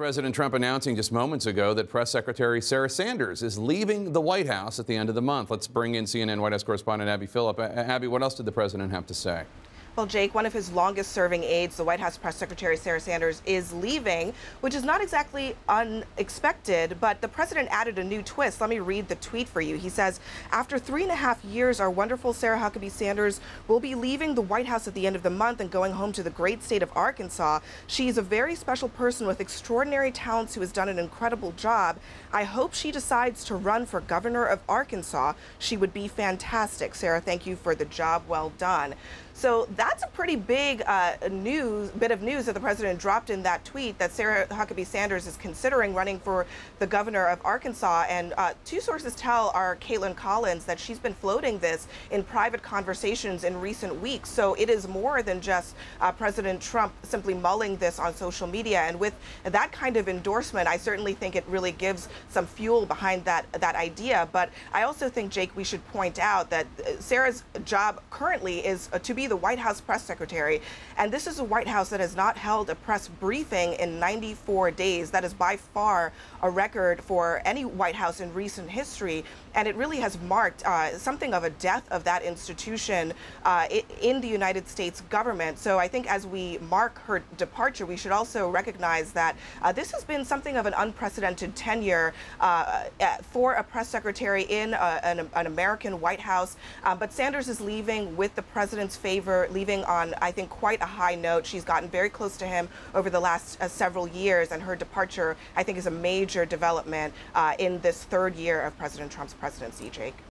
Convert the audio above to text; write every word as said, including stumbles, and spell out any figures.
President Trump announcing just moments ago that Press Secretary Sarah Sanders is leaving the White House at the end of the month. Let's bring in C N N White House correspondent Abby Phillip. Abby, what else did the president have to say? Well, Jake, one of his longest-serving aides, the White House Press Secretary Sarah Sanders, is leaving, which is not exactly unexpected, but the president added a new twist. Let me read the tweet for you. He says, after three and a half years, our wonderful Sarah Huckabee Sanders will be leaving the White House at the end of the month and going home to the great state of Arkansas. She's a very special person with extraordinary talents who has done an incredible job. I hope she decides to run for governor of Arkansas. She would be fantastic. Sarah, thank you for the job well done. So that's a pretty big uh, news, bit of news that the president dropped in that tweet, that Sarah Huckabee Sanders is considering running for the governor of Arkansas. And uh, two sources tell our Caitlin Collins that she's been floating this in private conversations in recent weeks. So it is more than just uh, President Trump simply mulling this on social media. And with that kind of endorsement, I certainly think it really gives some fuel behind that, that idea. But I also think, Jake, we should point out that Sarah's job currently is uh, to be the White House press secretary, and this is a White House that has not held a press briefing in ninety-four days. That is by far a record for any White House in recent history, and it really has marked uh, something of a death of that institution uh, in the United States government. So I think as we mark her departure, we should also recognize that uh, this has been something of an unprecedented tenure uh, for a press secretary in a, an, an American White House. Uh, but Sanders is leaving with the president's favor, leaving on, I think, quite a high note. She's gotten very close to him over the last uh, several years, and her departure, I think, is a major development uh, in this third year of President Trump's presidency, Jake.